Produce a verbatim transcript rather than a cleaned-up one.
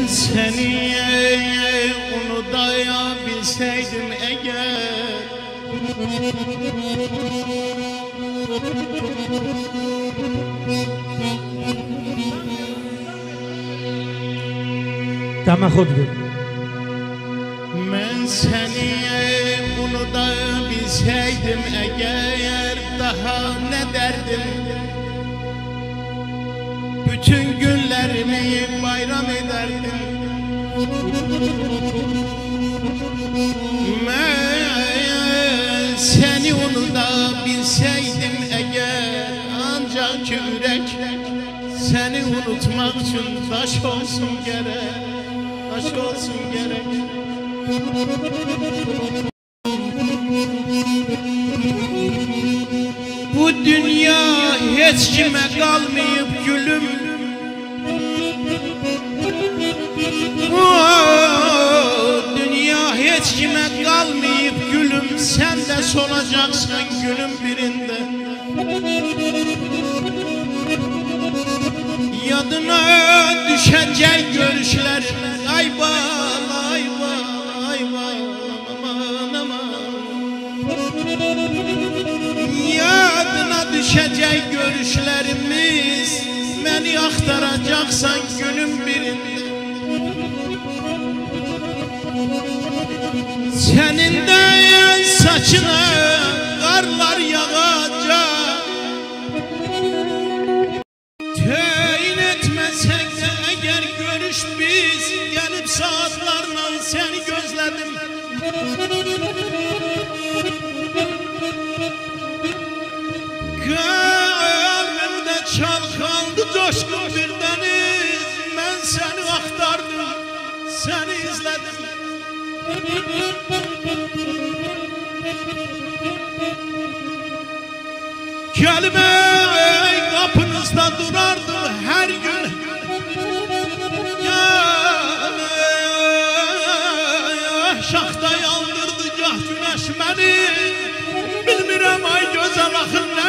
seni unutabilseydim eğer, Deme xud bir. Ben seni unutabilseydim eğer, daha ne derdim? Bütün günlerimi bayram ederdim. Ben seni unutabilseydim eğer, ancak ki yürek seni unutmak için taş olsun gerek, taş olsun gerek. Bu dünya hiç kime kalmayıp gülüm, bu dünya hiç kime kalmayıp gülüm, sen de solacaksın günün birinde. Yadına düşecek görüşler, ayba ayba ayba aman aman. Yadına düşecek görüşlerimiz, beni aktaracaksan günün birinde. Senin de saçına karlar yağacak, teyit etmesek de eğer görüş biz, gelip saatlerle seni gözledim. Kalbimde çalkandı coşkun bir deniz, ben seni aktardım, seni izledim. Kelime kapınızda durardı her gün. Ya, ya şaxta yandırdı gah güneş beni, bilmirəm ay gözəl axın nə